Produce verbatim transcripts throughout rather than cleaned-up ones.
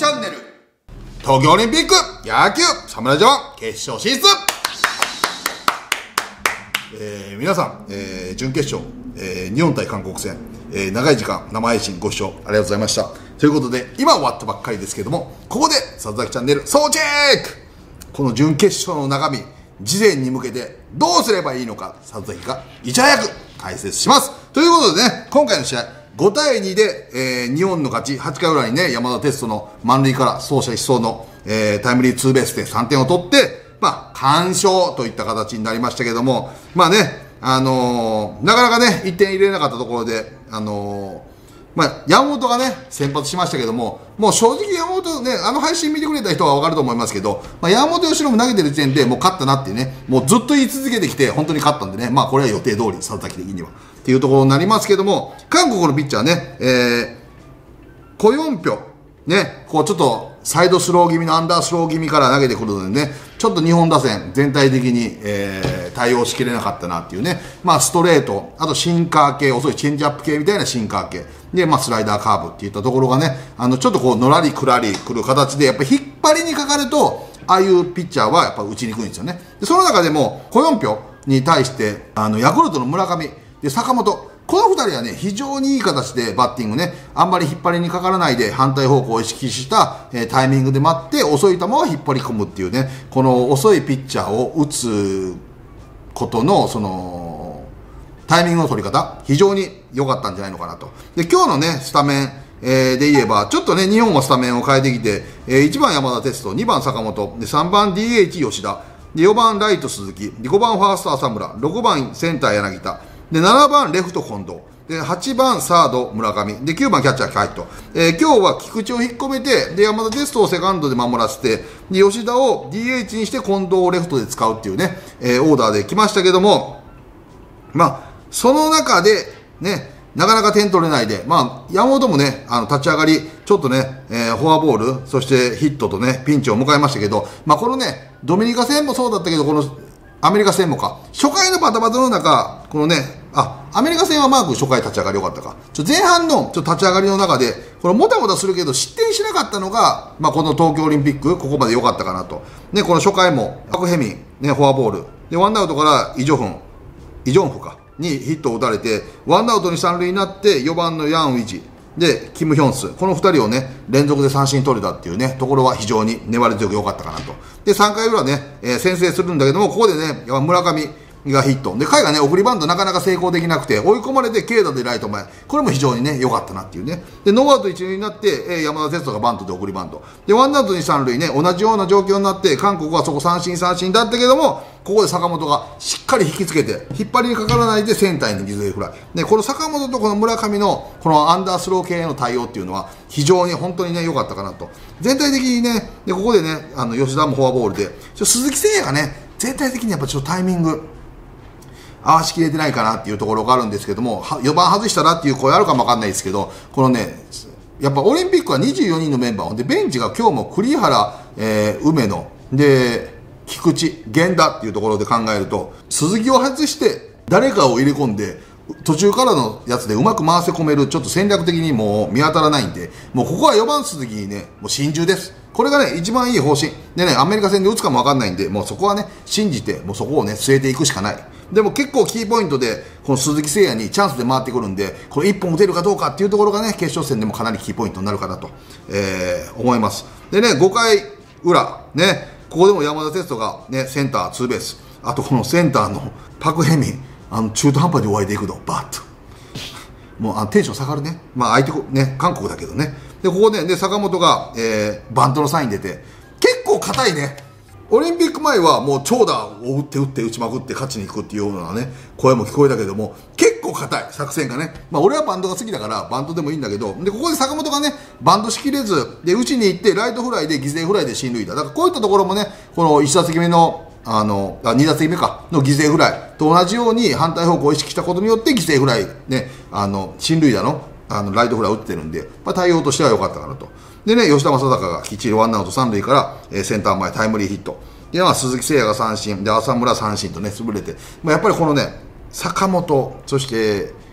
チャンネル東京オリンピック野球侍ジャパン決勝進出。えー、皆さん、えー、準決勝、えー、日本対韓国戦、えー、長い時間生配信ご視聴ありがとうございました。ということで今終わったばっかりですけれども、ここで里崎チャンネル総チェック。この準決勝の中身、事前に向けてどうすればいいのか、里崎がいち早く解説します。ということでね、今回の試合ごたいにで、えー、日本の勝ち。はちかい裏にね、山田哲人の満塁から走者一掃の、えー、タイムリーツーベースでさんてんを取って、まあ、完勝といった形になりましたけども、まあね、あのー、なかなかね、いってん入れなかったところで、あのー、まあ、山本がね、先発しましたけども、もう正直山本ね、あの配信見てくれた人はわかると思いますけど、まあ、山本由伸も投げてる時点でもう勝ったなっていうね、もうずっと言い続けてきて、本当に勝ったんでね、まあこれは予定通り、里崎的には。っていうところになりますけども、韓国のピッチャーね、えー、コヨンピョ、ね、こうちょっとサイドスロー気味のアンダースロー気味から投げてくるのでね、ちょっと日本打線全体的に、えー、対応しきれなかったなっていうね、まあストレート、あとシンカー系、遅いチェンジアップ系みたいなシンカー系、で、まあスライダーカーブっていったところがね、あの、ちょっとこう、のらりくらりくる形で、やっぱり引っ張りにかかると、ああいうピッチャーはやっぱ打ちにくいんですよね。で、その中でも、コヨンピョに対して、あの、ヤクルトの村上、で、坂本、このふたりはね、非常にいい形でバッティングね、あんまり引っ張りにかからないで反対方向を意識した、えー、タイミングで待って、遅い球を引っ張り込むっていうね、この遅いピッチャーを打つことの、その、タイミングの取り方、非常に良かったんじゃないのかなと。で、今日のね、スタメン、えー、で言えば、ちょっとね、日本はスタメンを変えてきて、えー、いちばん山田哲人、にばん坂本、でさんばん ディーエイチ 吉田、でよばんライト鈴木、でごばんファースト浅村、ろくばんセンター柳田、でななばんレフト近藤、ではちばんサード村上、できゅうばんキャッチャー海斗、えー、今日は菊池を引っ込めて、で山田哲人をセカンドで守らせて、で吉田を ディーエイチ にして近藤をレフトで使うっていうね、えー、オーダーで来ましたけども、まあその中でね、なかなか点取れないで、まあ、山本もね、あの立ち上がり、ちょっとね、えー、フォアボール、そしてヒットとね、ピンチを迎えましたけど、まあ、このね、ドミニカ戦もそうだったけど、このアメリカ戦もか、初回のバタバタの中、このね、あ、アメリカ戦はマーク初回立ち上がり良かったか。ちょ前半のちょ立ち上がりの中で、これもたもたするけど失点しなかったのが、まあ、この東京オリンピック、ここまで良かったかなと。ね、この初回も、パクヘミン、ね、フォアボール。で、ワンアウトからイ・ジョフン、イ・ジョンフか、にヒットを打たれて、ワンアウトに三塁になって、よばんのヤン・ウィジ。で、キム・ヒョンス。このふたりをね、連続で三振取れたっていうね、ところは非常に粘り強く良かったかなと。で、さんかい裏ね、えー、先制するんだけども、ここでね、村上がヒット。で、甲斐がね、送りバントなかなか成功できなくて、追い込まれて軽打でライト前。これも非常にね、良かったなっていうね。で、ノーアウト一塁になって、えー、山田哲人がバントで送りバント。で、ワンアウトに三塁ね、同じような状況になって、韓国はそこ三振三振だったけども、ここで坂本がしっかり引きつけて、引っ張りにかからないでセンターに犠牲フライ。で、この坂本とこの村上のこのアンダースロー系の対応っていうのは非常に本当にね、良かったかなと。全体的にね、で、ここでね、あの、吉田もフォアボールで、ちょ鈴木誠也がね、全体的にやっぱちょっとタイミング、合わしきれてないかなっていうところがあるんですけども、よばん外したらっていう声あるかもわかんないですけど、このね、やっぱオリンピックはにじゅうよにんのメンバーで、ベンチが今日も栗原、えー、梅野、で、菊池、源田っていうところで考えると、鈴木を外して誰かを入れ込んで、途中からのやつでうまく回せ込める、ちょっと戦略的にもう見当たらないんで、もうここはよばん鈴木にね、もう心中です。これがね、一番いい方針。でね、アメリカ戦で打つかもわかんないんで、もうそこはね、信じて、もうそこをね、据えていくしかない。でも結構キーポイントで、この鈴木誠也にチャンスで回ってくるんで、これ一本打てるかどうかっていうところがね、決勝戦でもかなりキーポイントになるかなと、えー、思います。でね、ごかい裏、ね、ここでも山田哲人がね、センターツーベース。あとこのセンターのパクヘミン、あの中途半端に終えていくの、バッと。もうあのテンション下がるね。まあ相手ね、韓国だけどね。で、ここで、ね、坂本が、えー、バントのサイン出て、結構硬いね。オリンピック前はもう長打を打って打って打ちまくって勝ちに行くっていうようなね、声も聞こえたけども、結構硬い作戦がね。まあ俺はバントが好きだからバントでもいいんだけど、で、ここで坂本がね、バントしきれず、で、打ちに行ってライトフライで犠牲フライで進塁打。だからこういったところもね、このいち打席目の、あの、あに打席目か、の犠牲フライと同じように反対方向を意識したことによって犠牲フライ、ね、あの、進塁打の、あの、ライトフライを打ってるんで、まあ対応としては良かったかなと。でね、吉田正尚がきっちりワンアウト三塁から、えー、センター前タイムリーヒット。で、まあ、鈴木誠也が三振、で、浅村三振とね、潰れて、まあ、やっぱりこのね、坂本、そして、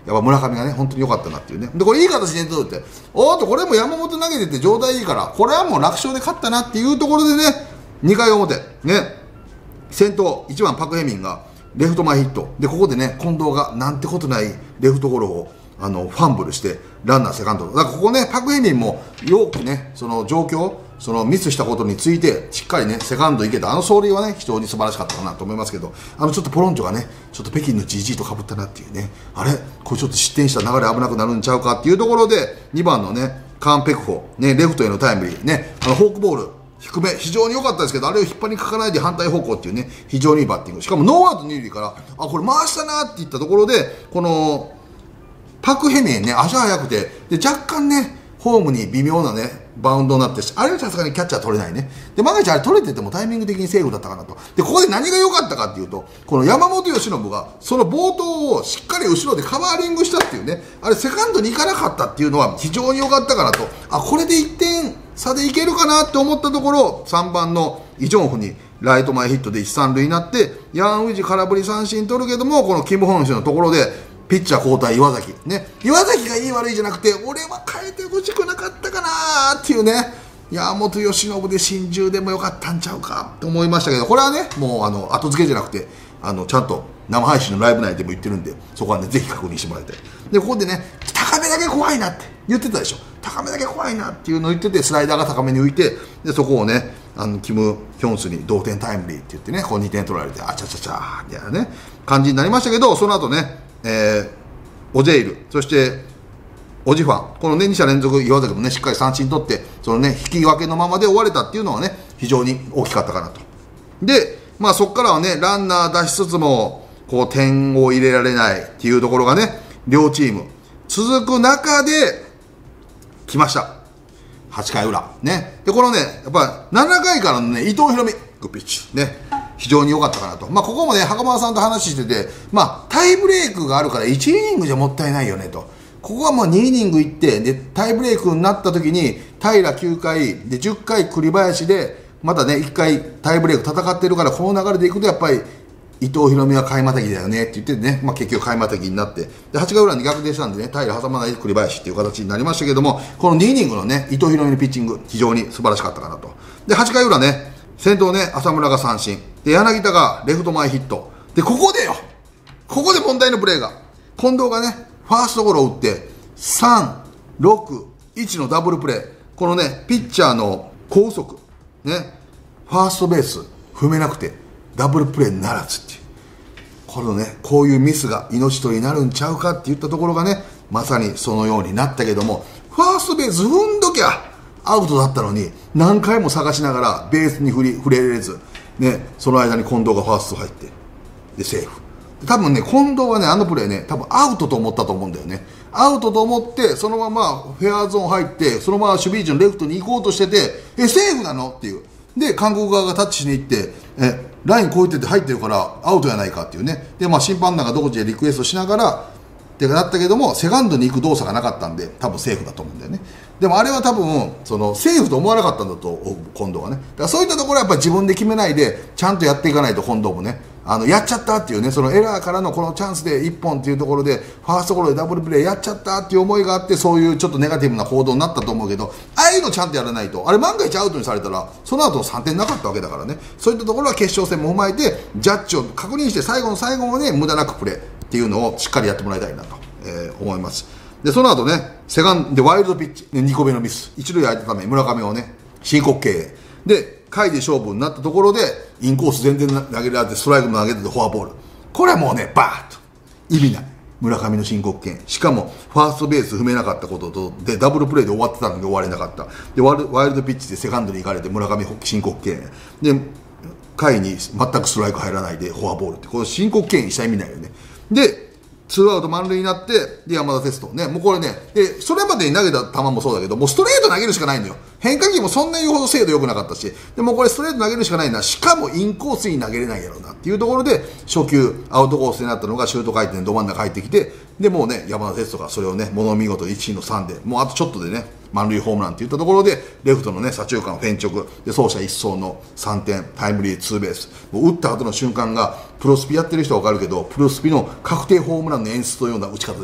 やっぱ村上がね、本当に良かったなっていうね。で、これいい形で取って、おーっと、これも山本投げてて状態いいから、これはもう楽勝で勝ったなっていうところでね、にかい表、ね、先頭、いちばんパク・ヘミンがレフト前ヒット。で、ここでね、近藤がなんてことないレフトゴロを、あの、ファンブルして、ランナーセカンド。だからここね、パク・ヘミンも、よくね、その状況、そのミスしたことについて、しっかりね、セカンド行けた。あの走塁はね、非常に素晴らしかったかなと思いますけど、あの、ちょっとポロンチョがね、ちょっと北京のジジイと被ったなっていうね、あれこれちょっと失点した流れ危なくなるんちゃうかっていうところで、にばんのね、カーン・ペクホ、ね、レフトへのタイムリー、ね、あの、フォークボール、低め、非常に良かったですけど、あれを引っ張りかかないで反対方向っていうね、非常にいいバッティング。しかもノーアウト二塁から、あ、これ回したなって言ったところで、この、パク・ヘミンね、足速くて、で、若干ね、ホームに微妙なね、バウンドになって、あれはさすがにキャッチャー取れないね。で、万が一あれ取れててもタイミング的にセーフだったかなと。で、ここで何が良かったかっていうと、この山本由伸が、その冒頭をしっかり後ろでカバーリングしたっていうね、あれセカンドに行かなかったっていうのは非常に良かったかなと。あ、これでいってん差でいけるかなって思ったところ、さんばんのイ・ジョンフにライト前ヒットで一、三塁になって、ヤン・ウィジ空振り三振取るけども、このキム・ホンシのところで、ピッチャー交代岩崎ね、岩崎がいい悪いじゃなくて俺は変えてほしくなかったかなーっていうね、山本由伸で心中でもよかったんちゃうかと思いましたけど、これはねもうあの後付けじゃなくてあのちゃんと生配信のライブ内でも言ってるんで、そこはねぜひ確認してもらいたい。でここでね高めだけ怖いなって言ってたでしょ。高めだけ怖いなっていうのを言ってて、スライダーが高めに浮いて、でそこをねあのキム・ヒョンスに同点タイムリーって言ってね、こうにてん取られてあちゃちゃちゃみたいなね感じになりましたけど、その後ね、えーオジェイル、そしてオジファン、このねに者連続岩崎もねしっかり三振取って、そのね引き分けのままで終われたっていうのはね非常に大きかったかなと。で、まあそこからはねランナー出しつつもこう点を入れられないっていうところがね両チーム続く中で来ました。はちかい裏ね。でこのねやっぱななかいからのね伊藤大海グッピッチね。非常に良かったかなと。まあ、ここもね、袴田さんと話してて、まあ、タイブレークがあるからいちイニングじゃもったいないよねと。ここはもうにイニングいって、で、タイブレークになった時に、平きゅうかい、で、じゅっかい栗林で、またね、いっかいタイブレーク戦ってるから、この流れでいくと、やっぱり、伊藤大海は買いまたぎだよねって言ってね、まあ、結局買いまたぎになって、で、はちかい裏に逆転したんでね、平挟まない栗林っていう形になりましたけども、このにイニングのね、伊藤大海のピッチング、非常に素晴らしかったかなと。で、はちかい裏ね、先頭ね、浅村が三振。で、柳田がレフト前ヒット。で、ここでよここで問題のプレーが。近藤がね、ファーストゴロを打って、さん、ろく、いちのダブルプレー。このね、ピッチャーの高速。ね、ファーストベース踏めなくて、ダブルプレーならずっていう。このね、こういうミスが命取りになるんちゃうかって言ったところがね、まさにそのようになったけども、ファーストベース踏んどきゃ、アウトだったのに何回も探しながらベースに振り触れれず、ね、その間に近藤がファースト入ってでセーフ。多分ね近藤はねあのプレーね多分アウトと思ったと思うんだよね。アウトと思ってそのままフェアゾーン入ってそのまま守備位置のレフトに行こうとしてて、えセーフなのっていう。で韓国側がタッチしに行ってえライン越えてて入ってるからアウトやないかっていうね。でまあ審判団が独自でリクエストしながらってなったけども、セカンドに行く動作がなかったんで多分セーフだと思うんだよね。でもあれは多分そのセーフと思わなかったんだと近藤はね。だからそういったところはやっぱり自分で決めないでちゃんとやっていかないと、近藤もねあのやっちゃったっていうね、そのエラーからのこのチャンスでいっぽんっていうところでファーストゴロでダブルプレーやっちゃったっていう思いがあって、そういうちょっとネガティブな行動になったと思うけど、ああいうのちゃんとやらないと、あれ万が一アウトにされたらその後のさんてんなかったわけだからね。そういったところは決勝戦も踏まえてジャッジを確認して最後の最後まで無駄なくプレーっていうのをしっかりやってもらいたいなと、えー、思います。でその後ねセカンドでワイルドピッチ、ね、にこめのミス、一塁空いたため村上をね申告敬遠で回で勝負になったところでインコース全然投げられてストライクも投げててフォアボール。これはもうねバーッと意味ない村上の申告敬遠、しかもファーストベース踏めなかったこととでダブルプレーで終わってたのに終われなかった。でワイルドピッチでセカンドに行かれて村上申告敬遠で回に全くストライク入らないでフォアボールって、この申告敬遠した意味ないよね。でツーアウト満塁になって、で、山田哲人ね、もうこれね、で、それまでに投げた球もそうだけど、もうストレート投げるしかないのよ。変化球もそんなに言うほど精度良くなかったし、でもこれストレート投げるしかないな、しかもインコースに投げれないやろうなっていうところで、初球、アウトコースになったのがシュート回転でど真ん中入ってきて、で、もうね、山田哲人がそれをね、もの見事いちいのさんで、もうあとちょっとでね、満塁ホームランっていったところで、レフトのね、左中間フェン直で走者一掃のさんてんタイムリーツーベース、もう打った後の瞬間がプロスピやってる人は分かるけど、プロスピの確定ホームランの演出のような打ち方でした。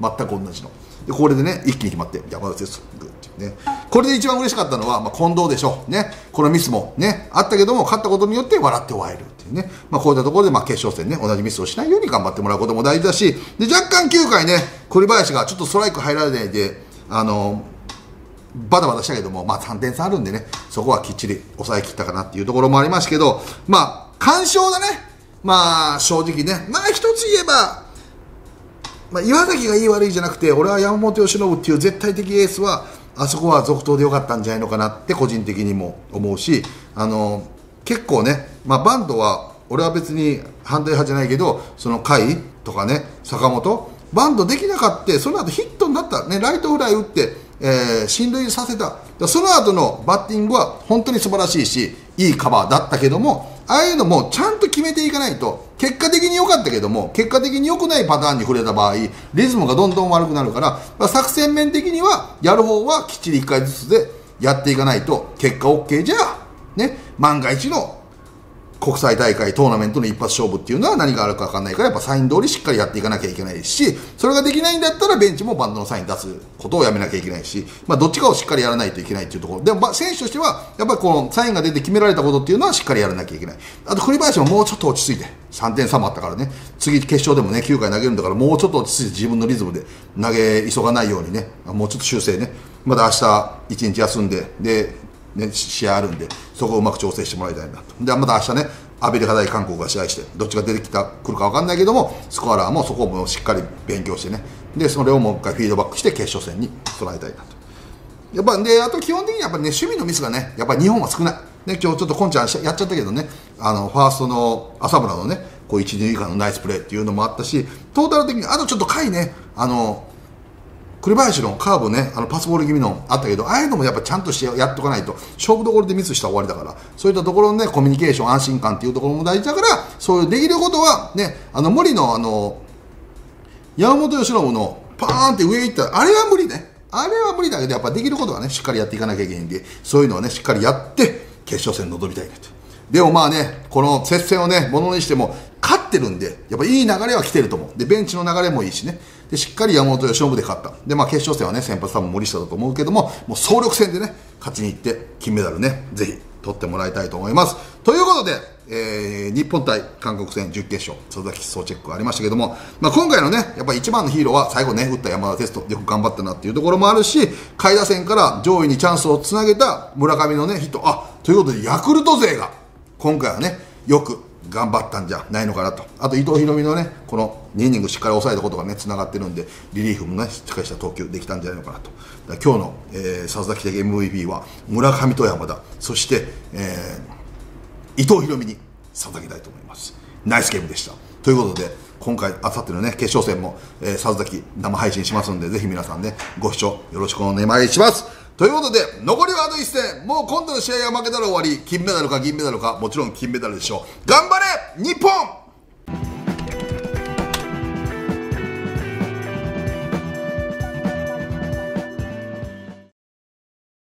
全く同じので、これでね一気に決まって山田哲人グッっていうね、これで一番嬉しかったのは、まあ、近藤でしょね。このミスもねあったけども、勝ったことによって笑って終われるっていうね、まあ、こういったところでまあ決勝戦ね同じミスをしないように頑張ってもらうことも大事だし、で若干きゅうかいね栗林がちょっとストライク入られないであのバタバタしたけども、まあ、さんてん差あるんでね、そこはきっちり抑えきったかなっていうところもありましたけど、まあ完勝だね。まあ正直ね、まあ一つ言えば、まあ、岩崎がいい悪いじゃなくて、俺は山本由伸っていう絶対的エースはあそこは続投でよかったんじゃないのかなって個人的にも思うし、あの結構ね、まあ、バントは俺は別に反対派じゃないけど、その甲斐とかね坂本バントできなかった、その後ヒットになったね、ライトフライ打って、えー、進塁させた、その後のバッティングは本当に素晴らしいしいいカバーだったけども、ああいうのもちゃんと決めていかないと、結果的に良かったけども結果的に良くないパターンに触れた場合リズムがどんどん悪くなるから、まあ、作戦面的にはやる方はきっちりいっかいずつでやっていかないと結果 OK じゃね、万が一の国際大会トーナメントの一発勝負っていうのは何があるか分かんないから、やっぱサイン通りしっかりやっていかなきゃいけないし、それができないんだったらベンチもバントのサイン出すことをやめなきゃいけないし、まあ、どっちかをしっかりやらないといけないっていうところでも、まあ、選手としてはやっぱりこのサインが出て決められたことっていうのはしっかりやらなきゃいけない。あと栗林ももうちょっと落ち着いて、さんてん差もあったからね、次決勝でもねきゅうかい投げるんだから、もうちょっと落ち着いて自分のリズムで投げ急がないようにね、もうちょっと修正ね、まだ明日いちにち休んでで、ね、試合あるんでそこをうまく調整してもらいたいなと。でまた明日ねアメリカ対韓国が試合して、どっちが出てきた来るか分かんないけども、スコアラーもそこもしっかり勉強してね、でそれをもう一回フィードバックして決勝戦に備えたいなと。やっぱであと基本的にやっぱね守備のミスがねやっぱり日本は少ない、ね、今日ちょっとこんちゃんやっちゃったけどね、あのファーストの浅村のねこういち、に塁間のナイスプレーっていうのもあったし、トータル的にあとちょっと回ね、あの栗林のカーブね、あのパスボール気味のあったけど、ああいうのもやっぱちゃんとしてやっとかないと勝負どころでミスしたら終わりだから、そういったところのねコミュニケーション安心感っていうところも大事だから、そういうできることはね、あの無理のあの山本由伸のパーンって上行ったあれは無理ね、あれは無理だけど、やっぱできることはねしっかりやっていかなきゃいけないんで、そういうのはねしっかりやって決勝戦に臨みたいなと。でもまあね、この接戦をねものにしても勝ってるんで、やっぱいい流れは来てると思う。でベンチの流れもいいしね、でしっかり山本由伸で勝った。でまあ決勝戦はね先発多分森下だと思うけども、もう総力戦でね勝ちに行って金メダルねぜひ取ってもらいたいと思います。ということで、えー、日本対韓国戦準決勝佐々木総チェックありましたけども、まあ、今回のねやっぱり一番のヒーローは最後ね打った山田哲人よく頑張ったなっていうところもあるし、下位打線から上位にチャンスをつなげた村上のねヒット、あということでヤクルト勢が今回はねよく頑張ったんじゃないのかなと。あと伊藤大海のねこのにイニングしっかり抑えたことがねつながってるんで、リリーフもねしっかりした投球できたんじゃないのかなと。だから今日の、えー、佐々木的 エムブイピー は村上と山田、そして、えー、伊藤大海に捧げたいと思います。ナイスゲームでした。ということで今回あさってのね決勝戦も、えー、佐々木生配信しますんで、ぜひ皆さんねご視聴よろしくお願いします。ということで残りはあといち戦、もう今度の試合は負けたら終わり、金メダルか銀メダルかもちろん金メダルでしょう。頑張れ日本。